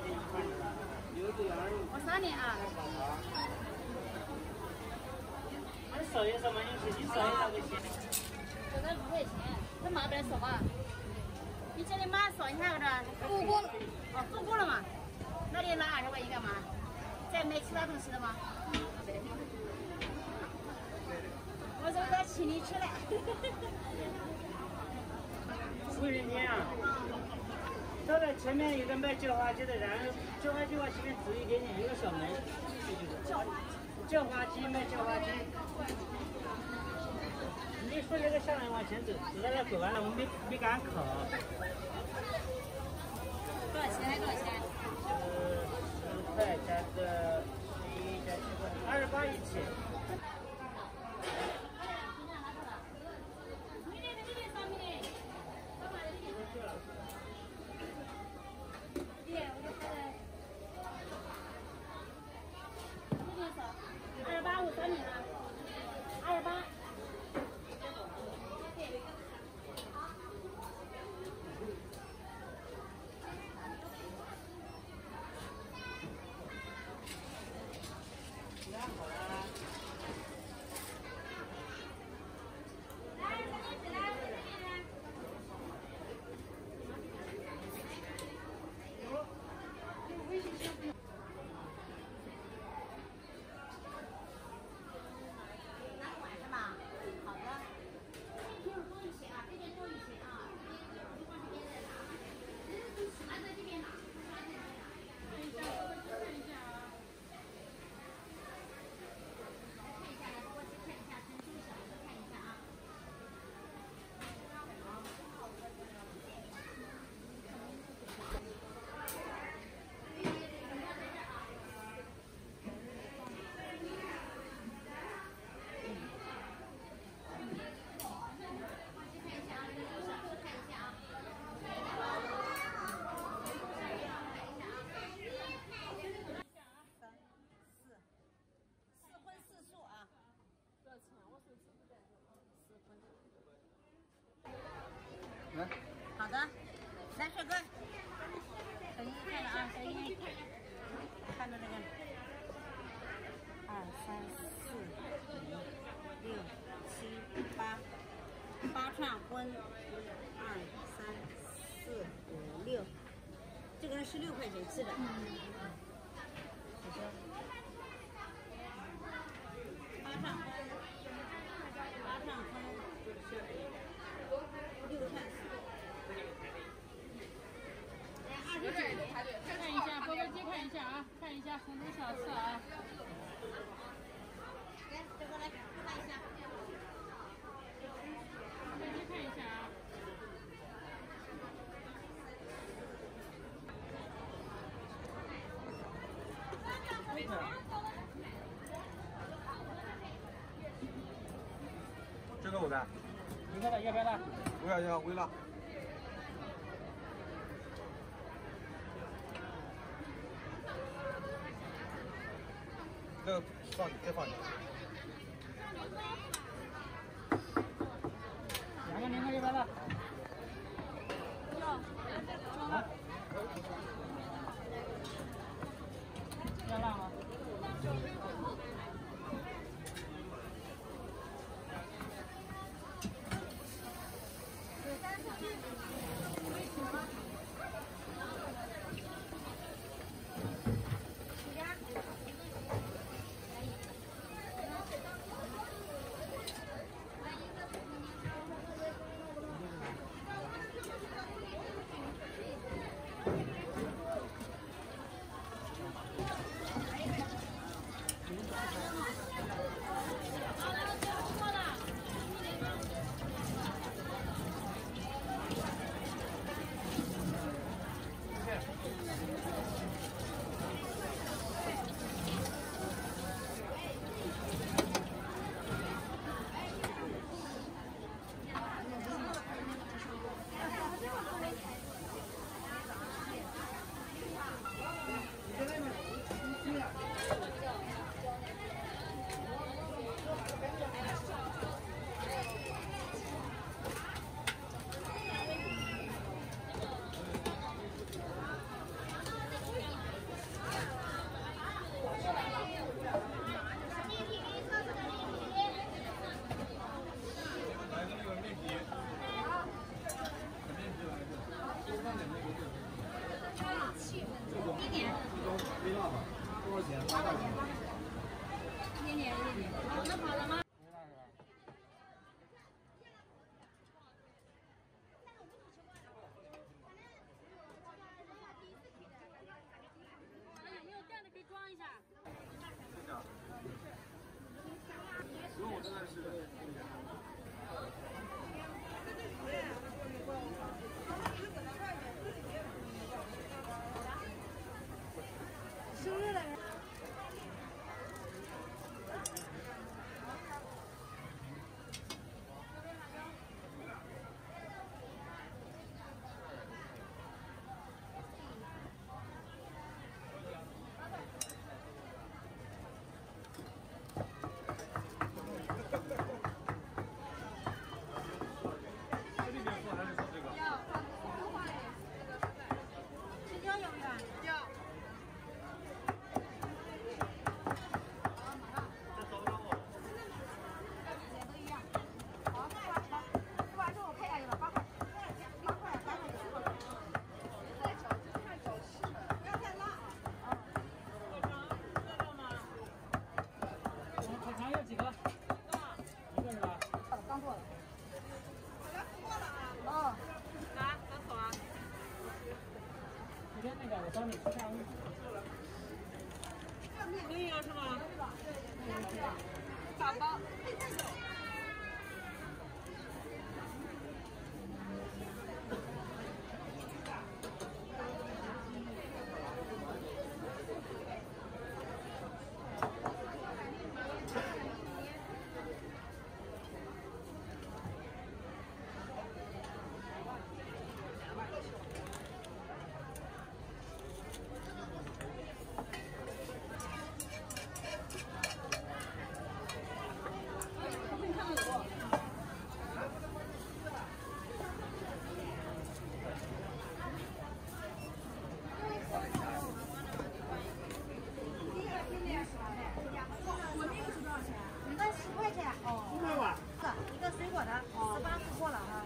我3年啊。 你少一什么？你少一那个钱。 这个5块钱，这马不能少啊。你这里马少一下个做过了。哦，做过了嘛？那你拿20块钱干嘛？再买其他东西的吗？我说在请你吃了。 50元钱啊！这个前面有个卖叫花鸡的，然后叫花鸡往前面走一点点，有个小门，这就是叫花鸡卖叫花鸡。你顺着个巷子往前走，走到那走完了，我没敢烤。 多少钱？多少钱 ？10块加个11加7块，28一起。 28我3年了，28。 来， 好的，来帅哥，小心看着啊，小心看着这个，2、3、4、5、6、7、8，8串荤，2、3、4、5、6，这个是16块钱吃的。8串荤，8串荤，6串素。 看一下，波波鸡看一下啊，看一下红猪小翅啊。 来，这个来看一下。 波波鸡看一下啊。 这个我的。 你看它要不要辣？ 不要，微辣。这个放再放点。 2个柠檬要不要辣？ 要。 啊？要辣吗？ 一点点，那好了吗？有没有垫的可以装一下？ 因为我真的是。 生日了。青椒有没有？有。 烤肠要几个？一个是吧？ 刚做了。哦。 来，咱走啊。 今天那个我帮你吃下午。 可以了是吗？宝宝。 一个10块钱，哦，10块吧，一个水果的，18付过了哈。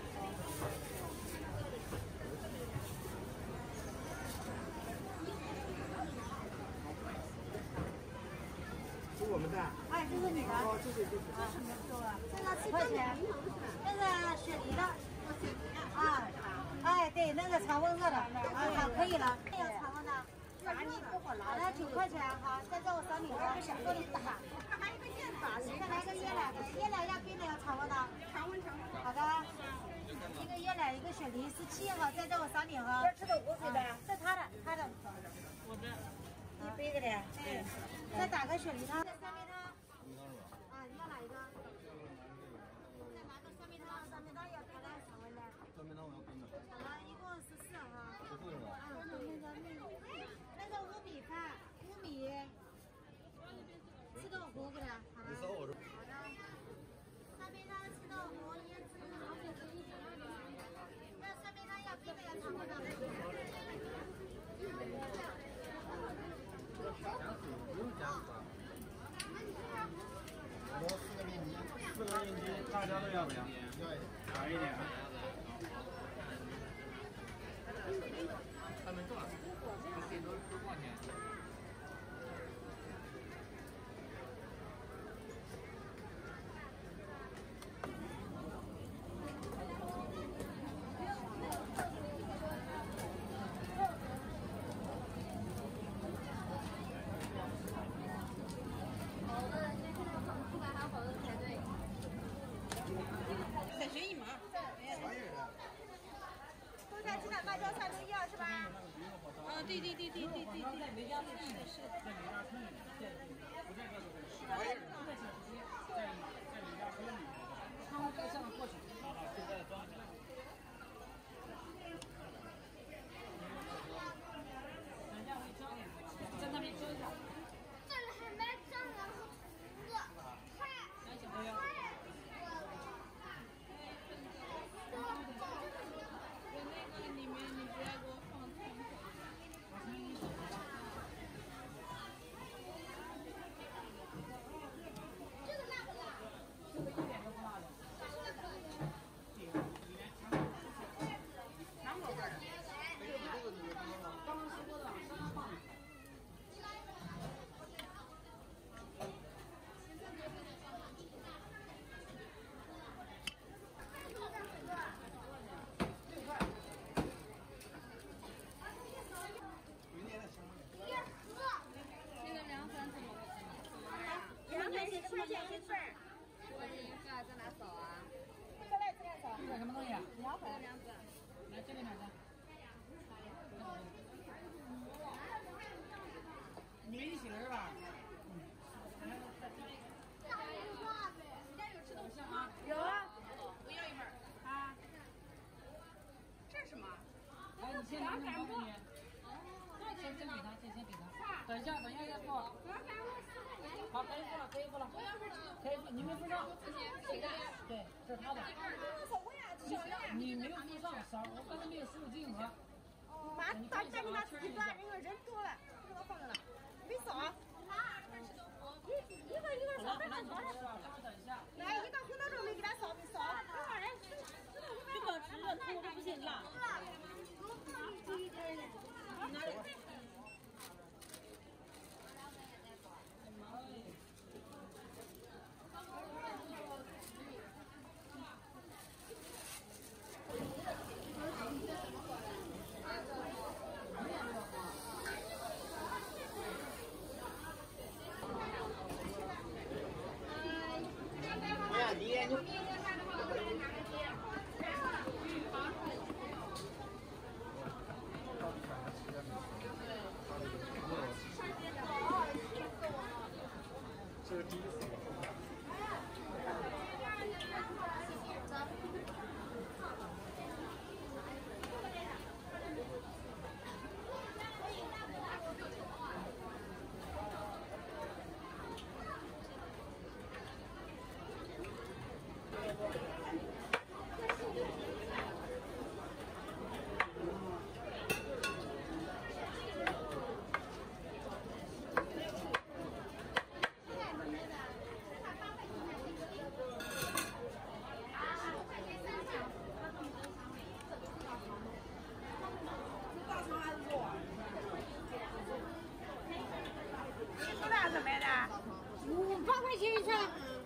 是我们的。 哎，这是你的。 哦，谢谢谢谢。 这什么肉啊？这个10块钱，那个雪梨的。啊，哎，对，那个常温热的，好，可以了。还有常温的。好的，9块钱，好，再叫我3米的，做你大。还有一个燕子，再来个椰奶，椰奶要冰的要常温的。常温。好的，一个椰奶，一个雪梨17哈，再叫我3米哈。这个无水的，这他的。 我的。 一杯个的，对。再打个雪梨汤，再3米汤。啊，你要哪一个？再拿个酸梅汤，酸梅汤要冰的常温的。 酸梅汤我要冰的。 好了，一共14哈。 14是吧？ 那个乌米饭，乌米，吃豆腐给他。好的。好的。酸梅汤吃豆腐椰汁。那酸梅汤要冰的要常温的。 不用加水。我4个面筋，大家都要不要？要一点。少一点啊。还没做。这都是多少钱？ 3选1嘛， 钱一份？ 我这一个在哪扫啊？ 这来这样扫。 这什么东西啊 2块2个。 来这个哪个？你们一起的是吧？ 有吃东西吗？ 有啊。 我要一份。 啊。 这是什么？ 来，你先拿这个给你。先给他，先给他。等一下要付。好，可以付了，可以付了。可以付，你没付上。 谁的？ 对，这是他的。你没有付上，我刚才没有输入金额。 妈，大家你把自己把因为人多了，这个放着了，没扫。一会儿扫，等会等一下。 来，一个红豆粥没给他扫，没扫。等会儿来，这个吃了吐都不行辣。拿来。 这是第一次。 你多少子买的？500块钱一串。